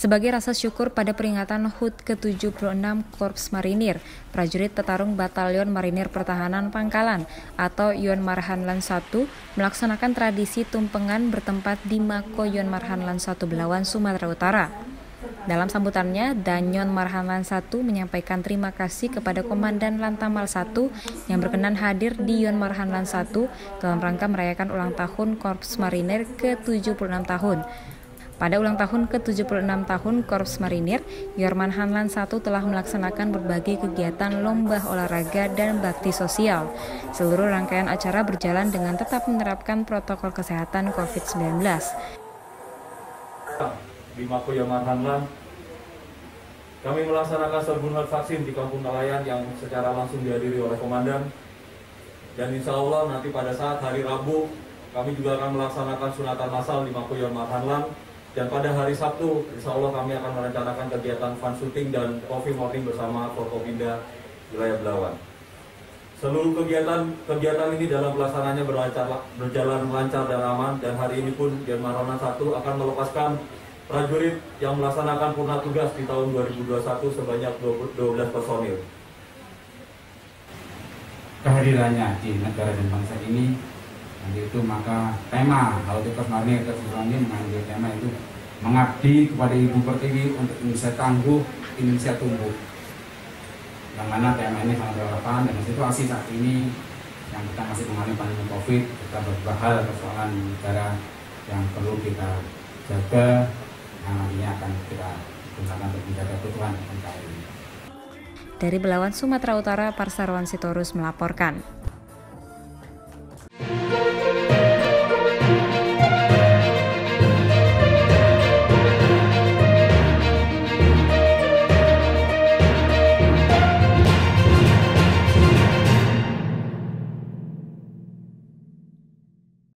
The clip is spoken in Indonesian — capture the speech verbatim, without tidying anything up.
Sebagai rasa syukur pada peringatan H U T ke tujuh puluh enam Korps Marinir, prajurit petarung Batalion Marinir Pertahanan Pangkalan atau Yon Marhanlan satu melaksanakan tradisi tumpengan bertempat di Mako Yon Marhanlan satu Belawan, Sumatera Utara. Dalam sambutannya, Danyon Marhanlan satu menyampaikan terima kasih kepada Komandan Lantamal satu yang berkenan hadir di Yon Marhanlan satu dalam rangka merayakan ulang tahun Korps Marinir ke tujuh puluh enam tahun. Pada ulang tahun ke tujuh puluh enam tahun Korps Marinir, Yon Marhanlan satu telah melaksanakan berbagai kegiatan lomba olahraga dan bakti sosial. Seluruh rangkaian acara berjalan dengan tetap menerapkan protokol kesehatan covid sembilan belas. Di Mako Yon Marhanlan, kami melaksanakan serbuan vaksin di Kampung Nelayan yang secara langsung dihadiri oleh Komandan. Dan insya Allah nanti pada saat hari Rabu, kami juga akan melaksanakan sunatan massal di Mako Yon Marhanlan. Dan pada hari Sabtu, insya Allah kami akan merencanakan kegiatan fun shooting dan coffee morning bersama Forkopimda wilayah Belawan. Seluruh kegiatan kegiatan ini dalam pelaksanaannya berlancar, berjalan lancar dan aman. Dan hari ini pun Yon Marhanlan satu akan melepaskan prajurit yang melaksanakan purna tugas di tahun dua ribu dua puluh satu sebanyak dua belas personil. Kehadirannya di negara dan bangsa ini, nanti itu maka tema H U T Korps Marinir ke tujuh puluh enam ini mengambil tema itu mengabdi kepada Ibu Pertiwi untuk Indonesia tangguh, Indonesia tumbuh. Yang mana tema ini sangat relevan dengan situasi saat ini yang kita masih mengalami pandemi Covid, kita beberapa hal persoalan negara yang perlu kita jaga, yang nantinya akan kita gunakan untuk menjaga kebutuhan N K R I. Dari Belawan, Sumatera Utara, Parsarwan Sitorus melaporkan.